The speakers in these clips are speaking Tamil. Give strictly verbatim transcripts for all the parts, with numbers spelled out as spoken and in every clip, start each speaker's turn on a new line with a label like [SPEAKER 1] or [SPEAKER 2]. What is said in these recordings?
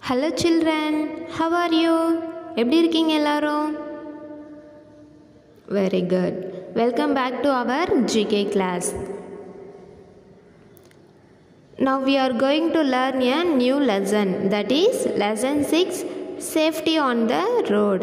[SPEAKER 1] Hello children, how are you? எப்படி இருக்கீங்க எல்லாரும்? Very good. Welcome back to our G K class. Now we are going to learn a new lesson, that is lesson six, safety on the road.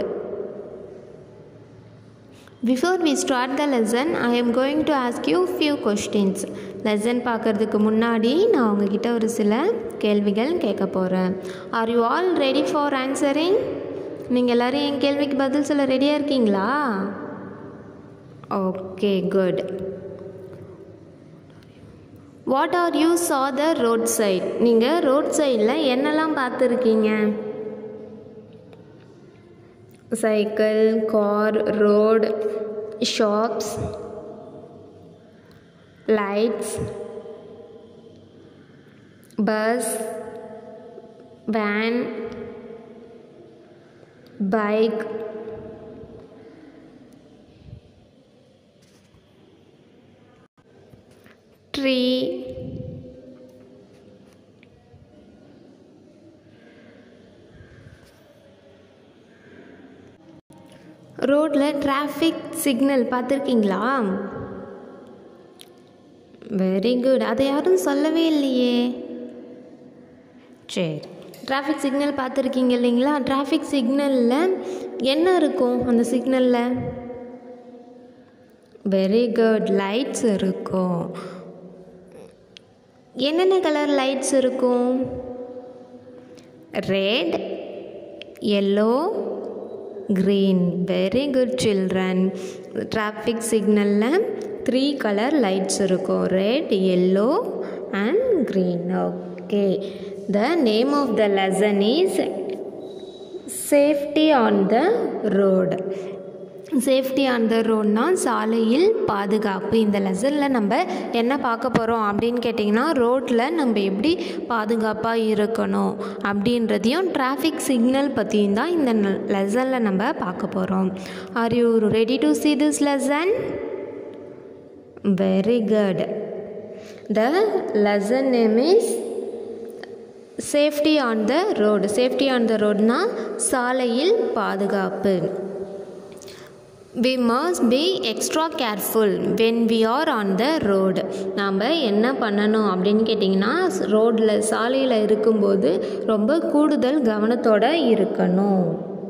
[SPEAKER 1] Before we start the lesson, I am going to ask you few questions. Lesson பார்க்கிறதுக்கு முன்னாடி நான் உங்ககிட்ட ஒரு சில கேள்விகள் கேட்க போகிறேன். Are you all ready for answering? நீங்கள் எல்லோரும் என் கேள்விக்கு பதில் சொல்ல ரெடியாக இருக்கீங்களா? Okay, good. What are you saw the road side? நீங்கள் ரோட் சைடில் என்னெல்லாம் பார்த்துருக்கீங்க? Cycle, car, road, shops, lights, bus, van, bike, tree, ரோட்டில் டிராஃபிக் சிக்னல் பார்த்துருக்கீங்களா? Very good. அதை யாரும் சொல்லவே இல்லையே. சரி, டிராஃபிக் சிக்னல் பார்த்துருக்கீங்க இல்லைங்களா? டிராஃபிக் சிக்னலில் என்ன இருக்கும்? அந்த சிக்னலில் வெரி குட், லைட்ஸ் இருக்கும். என்னென்ன கலர் லைட்ஸ் இருக்கும்? Red, yellow, green. Very good children. Traffic signal three color lights இருக்கும். Red, yellow and green. Okay. The name of the lesson is safety on the road. Safety on the ரோட்னா சாலையில் பாதுகாப்பு. இந்த லெசனில் நம்ம என்ன பார்க்க போகிறோம் அப்படின்னு கேட்டிங்கன்னா, ரோட்டில் நம்ம எப்படி பாதுகாப்பாக இருக்கணும் அப்படின்றதையும் டிராஃபிக் சிக்னல் பற்றியும் தான் இந்த லெசனில் நம்ம பார்க்க போகிறோம். Are you ready to see this lesson? Very good. The lesson name is safety on the road. Safety on the ரோட்னா சாலையில் பாதுகாப்பு. We must be extra careful when we are on the road. நாம் என்ன பண்ணணும் அப்படின்னு கேட்டிங்கன்னா, ரோட்டில் சாலையில் இருக்கும்போது ரொம்ப கூடுதல் கவனத்தோடு இருக்கணும்.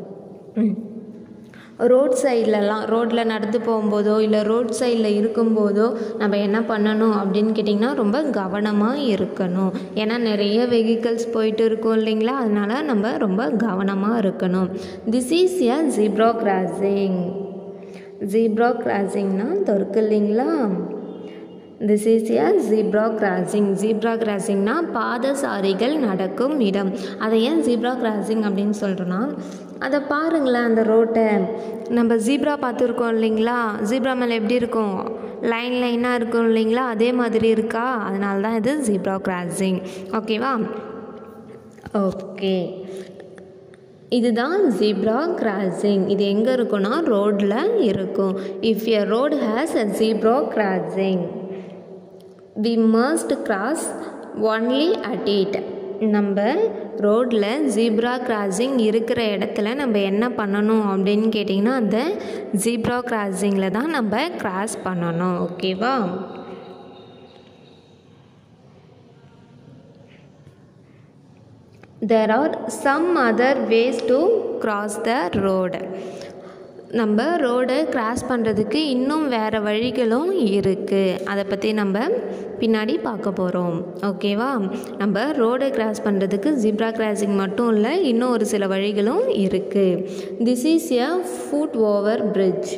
[SPEAKER 1] ரோட் சைட்லலாம் ரோட்டில் நடந்து போகும்போதோ இல்லை ரோட் சைடில் இருக்கும்போதோ நம்ம என்ன பண்ணணும் அப்படின்னு கேட்டிங்கன்னா, ரொம்ப கவனமாக இருக்கணும். ஏன்னா நிறைய வெஹிக்கிள்ஸ் போயிட்டு இருக்கோம் இல்லைங்களா, அதனால் நம்ம ரொம்ப கவனமாக இருக்கணும். This is a zebra crossing. Zebra கிராசிங்னா இருக்கு இல்லைங்களா? This is a zebra crossing. Zebra கிராசிங்னா பாதசாரிகள் நடக்கும் இடம். அதை ஏன் ஜீப்ரா கிராசிங் அப்படின்னு சொல்கிறோன்னா, அதை பாருங்களேன், அந்த ரோட்டை நம்ம ஜீப்ரா பார்த்துருக்கோம் இல்லைங்களா? ஜீப்ரா மேலே எப்படி இருக்கும்? லைன் லைனாக இருக்கும் இல்லைங்களா? அதே மாதிரி இருக்கா? அதனால தான் இது ஜீப்ரா கிராசிங். ஓகேவா? ஓகே, இதுதான் ஜீப்ரா கிராசிங். இது எங்கே இருக்குன்னா ரோடில் இருக்கும். If a road has a zebra crossing we must cross only at it. நம்ம ரோட்டில் ஜீப்ரா கிராசிங் இருக்கிற இடத்துல நம்ம என்ன பண்ணணும் அப்படின்னு கேட்டிங்கன்னா, அந்த ஜீப்ரா கிராசிங்கில் தான் நம்ம கிராஸ் பண்ணணும். ஓகேவா? There are some other ways to cross the road. நம்ம ரோடை கிராஸ் பண்ணுறதுக்கு இன்னும் வேறு வழிகளும் இருக்குது. அதை பற்றி நம்ம பின்னாடி பார்க்க போகிறோம். ஓகேவா? நம்ம ரோடை கிராஸ் பண்ணுறதுக்கு ஜீப்ரா கிராசிங் மட்டும் இல்லை, இன்னும் ஒரு சில வழிகளும் இருக்குது. This is a foot over bridge.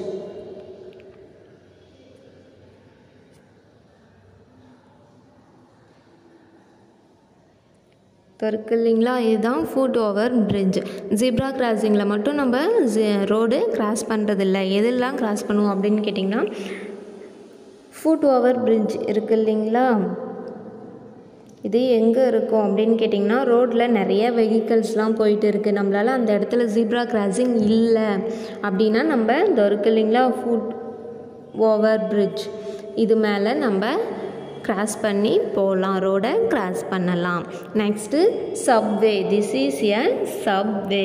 [SPEAKER 1] இருக்கு இல்லைங்களா? இதுதான் ஃபுட் ஓவர் பிரிட்ஜ். ஜீப்ரா கிராசிங்கில் மட்டும் நம்ம ரோடு கிராஸ் பண்ணுறதில்ல. எதெல்லாம் கிராஸ் பண்ணுவோம் அப்படின்னு கேட்டிங்கன்னா, ஃபுட் ஓவர் பிரிட்ஜ் இருக்குது இல்லைங்களா? இது எங்கே இருக்கும் அப்படின்னு கேட்டிங்கன்னா, ரோட்டில் நிறைய வெஹிக்கிள்ஸ்லாம் போயிட்டு இருக்குது. நம்மளால் அந்த இடத்துல ஜீப்ரா கிராசிங் இல்லை அப்படின்னா, நம்ம இந்த இருக்கு இல்லைங்களா ஃபுட் ஓவர் பிரிட்ஜ், இது மேலே நம்ம கிராஸ் பண்ணி போகலாம், ரோடை கிராஸ் பண்ணலாம். Next subway. This is a subway.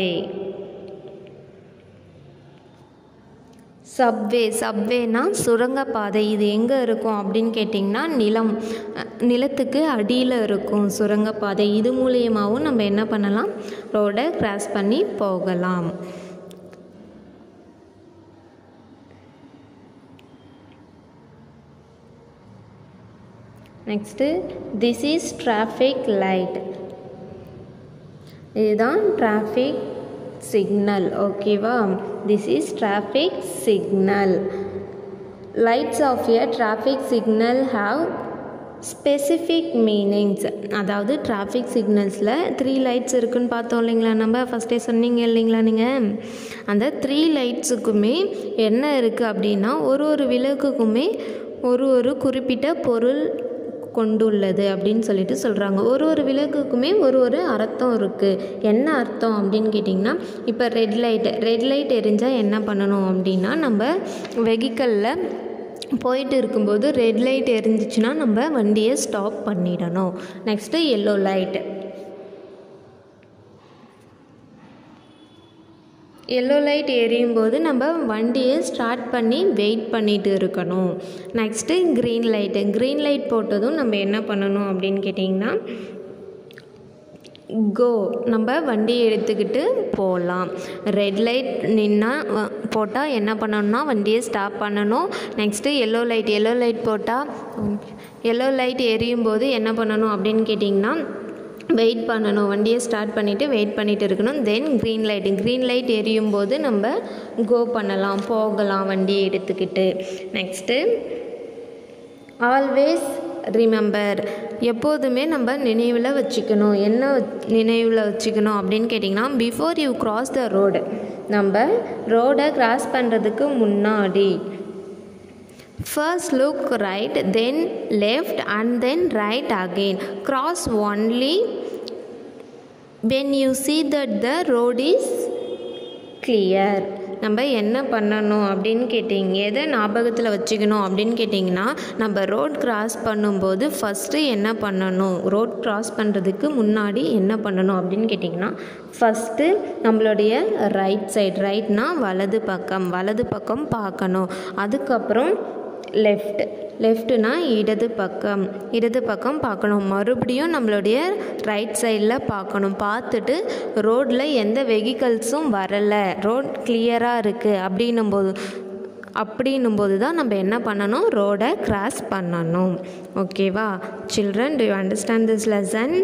[SPEAKER 1] Subway சப்வேனா சுரங்கப்பாதை. இது எங்கே இருக்கும் அப்படின்னு கேட்டிங்கன்னா நிலம் நிலத்துக்கு அடியில் இருக்கும் சுரங்கப்பாதை. இது மூலியமாகவும் நம்ம என்ன பண்ணலாம், ரோடை கிராஸ் பண்ணி போகலாம். Next this is traffic light. இதுதான் டிராஃபிக் சிக்னல். ஓகேவா? This is traffic signal. Lights of a traffic signal have specific meanings. அதாவது டிராஃபிக் சிக்னல்ஸில் த்ரீ லைட்ஸ் இருக்குதுன்னு பார்த்தோம் இல்லைங்களா, நம்ம ஃபஸ்ட்டே சொன்னீங்க இல்லைங்களா நீங்கள். அந்த த்ரீ லைட்ஸுக்குமே என்ன இருக்குது அப்படின்னா ஒரு ஒரு விளக்குக்குமே ஒரு ஒரு குறிப்பிட்ட பொருள் கொண்டுள்ளது அப்படின்னு சொல்லிட்டு சொல்கிறாங்க. ஒரு ஒரு விளக்குக்குமே ஒரு ஒரு அர்த்தம் இருக்குது. என்ன அர்த்தம் அப்படின்னு கேட்டிங்கன்னா, இப்போ ரெட் லைட் ரெட் லைட் எரிஞ்சால் என்ன பண்ணணும் அப்படின்னா, நம்ம வெஹிக்கிளில் போயிட்டு இருக்கும்போது ரெட் லைட் எரிஞ்சிச்சுன்னா நம்ம வண்டியை ஸ்டாப் பண்ணிடணும். Next yellow light. Yellow light எரியும் போது நம்ம வண்டியை ஸ்டார்ட் பண்ணி வெயிட் பண்ணிட்டு இருக்கணும். Next green light. Green light போட்டதும் நம்ம என்ன பண்ணணும் அப்படின்னு கேட்டிங்கன்னா, கோ, நம்ம வண்டியை எடுத்துக்கிட்டு போகலாம். ரெட் லைட் நின்னா போட்டால் என்ன பண்ணணும்னா வண்டியை ஸ்டாப் பண்ணணும். Next yellow light yellow light போட்டால் எல்லோ லைட் எரியும் போது என்ன பண்ணணும் அப்படின்னு கேட்டிங்கன்னா வெயிட் பண்ணணும். வண்டியை ஸ்டார்ட் பண்ணிவிட்டு வெயிட் பண்ணிகிட்டு இருக்கணும். Then green light green light எரியும் போது நம்ம கோ பண்ணலாம், போகலாம் வண்டியை எடுத்துக்கிட்டு. Next always remember. எப்போதுமே நம்ம நினைவில் வச்சுக்கணும். என்ன நினைவில் வச்சுக்கணும் அப்படின்னு கேட்டிங்கன்னா, before you cross the road, நம்ம ரோடை கிராஸ் பண்ணுறதுக்கு முன்னாடி first look right, then left and then right again. Cross only when you see that the road is clear. நம்ம என்ன பண்ணணும் அப்படின்னு கேட்டிங்க, எதை ஞாபகத்தில் வச்சுக்கணும் அப்படின்னு கேட்டிங்கன்னா, நம்ம ரோட் கிராஸ் பண்ணும்போது ஃபஸ்ட்டு என்ன பண்ணணும், ரோட் கிராஸ் பண்ணுறதுக்கு முன்னாடி என்ன பண்ணணும் அப்படின்னு கேட்டிங்கன்னா, ஃபஸ்ட்டு நம்மளுடைய ரைட் சைடு, ரைட்னா வலது பக்கம், வலது பக்கம் பார்க்கணும். அதுக்கப்புறம் லெஃப்ட், லெஃப்ட்னா இடது பக்கம், இடது பக்கம் பார்க்கணும். மறுபடியும் நம்மளுடைய ரைட் சைடில் பார்க்கணும். பார்த்துட்டு ரோட்டில் எந்த வெஹிக்கல்ஸும் வரலை, ரோட் கிளியராக இருக்குது அப்படின்னும் போது அப்படின்னும் போது தான் நம்ம என்ன பண்ணணும், ரோடை கிராஸ் பண்ணணும். ஓகேவா children, do you understand this lesson?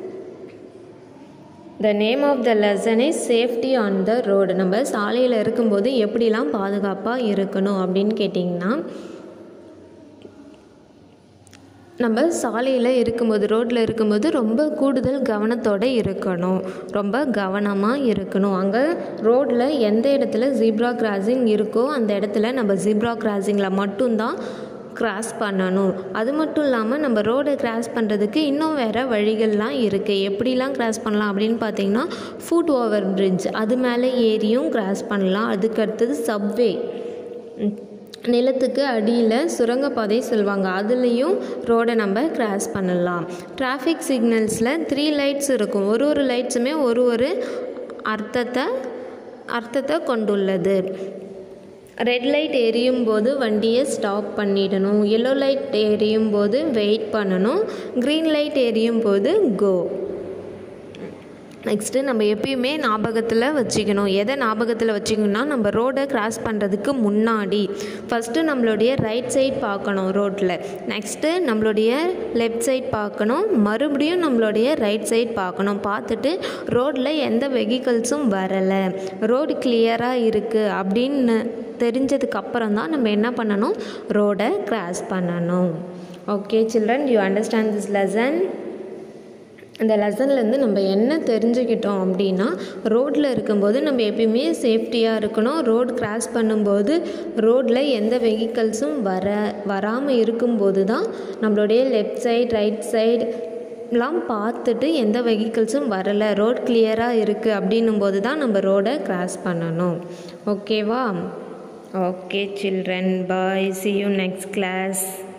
[SPEAKER 1] The name of the lesson is safety on the road. நம்ம சாலையில் இருக்கும்போது எப்படிலாம் பாதுகாப்பாக இருக்கணும் அப்படின்னு கேட்டிங்கன்னா, நம்ம சாலையில் இருக்கும்போது ரோட்டில் இருக்கும்போது ரொம்ப கூடுதல் கவனத்தோடு இருக்கணும், ரொம்ப கவனமாக இருக்கணும். அங்கே ரோட்டில் எந்த இடத்துல ஜீப்ரா கிராசிங் இருக்கோ அந்த இடத்துல நம்ம ஜீப்ரா கிராசிங்கில் மட்டும்தான் கிராஸ் பண்ணணும். அது மட்டும் இல்லாமல் நம்ம ரோடை கிராஸ் பண்ணுறதுக்கு இன்னும் வேறு வழிகள்லாம் இருக்குது. எப்படிலாம் கிராஸ் பண்ணலாம் அப்படின்னு பார்த்தீங்கன்னா, ஃபுட் ஓவர் பிரிட்ஜ், அது மேலே ஏறியும் கிராஸ் பண்ணலாம். அதுக்கடுத்தது சப்வே, நிலத்துக்கு அடியில் சுரங்கப்பாதை சொல்லுவாங்க, அதுலேயும் ரோடை நம்ம கிராஸ் பண்ணலாம். டிராஃபிக் சிக்னல்ஸில் த்ரீ லைட்ஸ் இருக்கும். ஒரு ஒரு லைட்ஸுமே ஒரு ஒரு அர்த்தத்தை அர்த்தத்தை கொண்டுள்ளது. ரெட் லைட் எரியும் போது வண்டியை ஸ்டாப் பண்ணிடணும். எல்லோ லைட் எரியும் போது வெயிட் பண்ணணும். க்ரீன் லைட் எரியும் போது கோ. நெக்ஸ்ட்டு நம்ம எப்பயுமே ஞாபகத்தில் வச்சுக்கணும். எதை ஞாபகத்தில் வச்சுக்கணும்னா, நம்ம ரோடை கிராஸ் பண்ணுறதுக்கு முன்னாடி ஃபஸ்ட்டு நம்மளுடைய ரைட் சைட் பார்க்கணும் ரோட்டில், நெக்ஸ்ட்டு நம்மளுடைய லெஃப்ட் சைட் பார்க்கணும், மறுபடியும் நம்மளுடைய ரைட் சைட் பார்க்கணும். பார்த்துட்டு ரோட்டில் எந்த வெஹிக்கல்ஸும் வரலை, ரோடு கிளியராக இருக்குது அப்படின்னு தெரிஞ்சதுக்கப்புறம் தான் நம்ம என்ன பண்ணணும், ரோடை கிராஸ் பண்ணணும். Okay children, you understand this lesson? இந்த லெசன்லேருந்து நம்ம என்ன தெரிஞ்சுக்கிட்டோம் அப்படின்னா, ரோட்டில் இருக்கும்போது நம்ம எப்பயுமே சேஃப்டியாக இருக்கணும். ரோடு கிராஸ் பண்ணும்போது ரோட்டில் எந்த வெஹிக்கல்ஸும் வர வராமல் இருக்கும்போது தான் நம்மளுடைய லெஃப்ட் சைட் ரைட் சைடு எல்லாம் பார்த்துட்டு எந்த வெஹிக்கல்ஸும் வரலை, ரோட் கிளியராக இருக்குது அப்படின்னும் போது தான் நம்ம ரோடை கிராஸ் பண்ணணும். ஓகேவா? Okay children, bye, see you next class.